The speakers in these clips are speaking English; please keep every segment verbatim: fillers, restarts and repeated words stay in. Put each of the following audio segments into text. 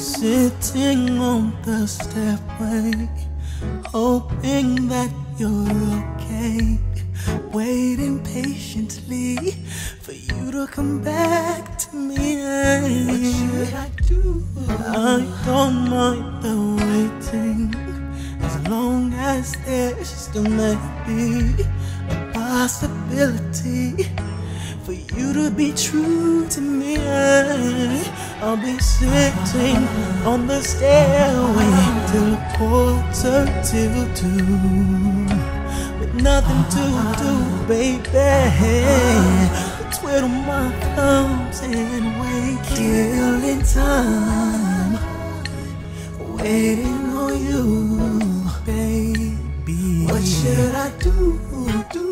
Sitting on the stairway, hoping that you're okay, waiting patiently for you to come back to me. What should I do? I don't mind the waiting, as long as there's still maybe a possibility for you to be true to me. I'll be sitting on the stairway till a quarter till two, with nothing to do, baby. Twiddle my thumbs and wait, killing time, waiting on you, baby. What should I do? do?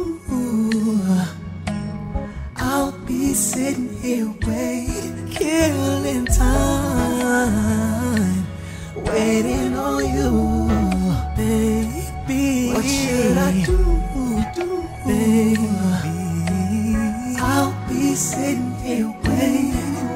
I'll be sitting here waiting, killing time, waiting on you, baby. What should I do, do, baby? I'll be sitting here waiting.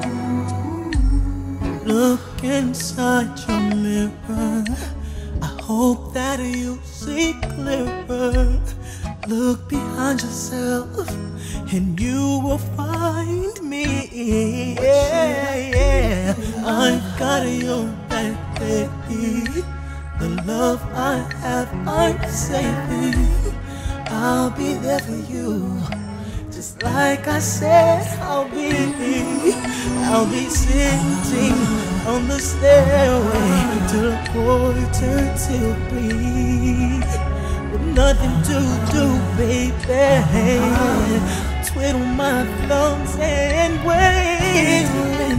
Look inside your mirror, I hope that you see clearer. Look behind yourself and you will find me. Yeah, yeah. I've got your back, baby. The love I have, I'm saving. I'll be there for you, just like I said I'll be. I'll be sitting on the stairway till a quarter till three, with nothing to do, baby. Twiddle my thumbs and wait, in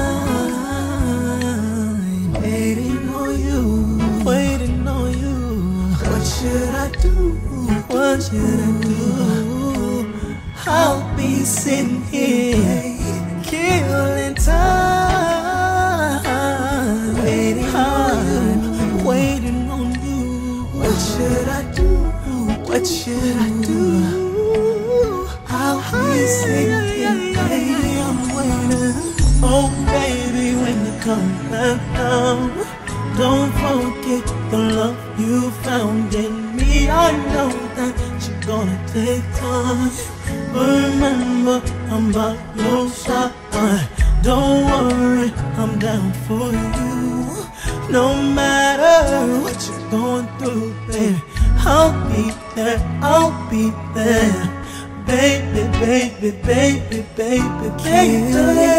time, waiting on you, waiting on you. What should I do? What should I do? I'll be sitting here, killing time, waiting on you, waiting on you. What should I do? What should I do? I'll be sitting here, baby, I'm waiting. Oh, baby, when you come back down, don't forget the love you found in me. I know that you're gonna take time. Remember, I'm by your side. Don't worry, I'm down for you. No matter what you're going through, baby, I'll be there, I'll be there. Baby, baby, baby, baby, baby,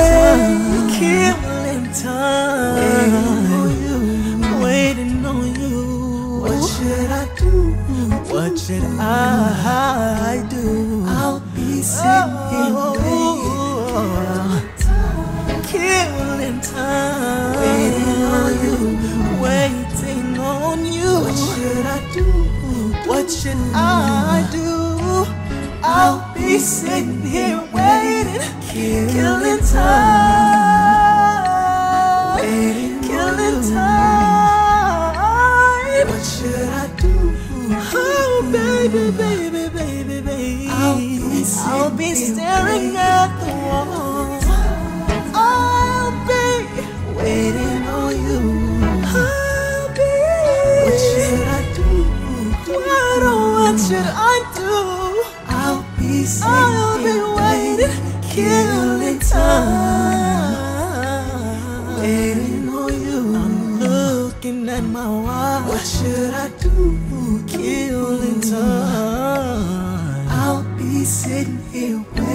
killing time, waiting on you, waiting on you. What should I do? What should I do? I'll be sitting here waiting, killing time, waiting on you, waiting on you. What should I do? What should I do? I'll be sitting here waiting, killing time, waiting, killing time. What should I do? Oh, baby, baby, baby, baby. I'll be, I'll be staring at the wall. I'll be waiting on you. I'll be. What should I do? What, oh, what should I do? I'll be sitting I'll be waiting, killing time, waiting on you. I'm looking at my watch. What should I do? Killing time. I'll be sitting here waiting.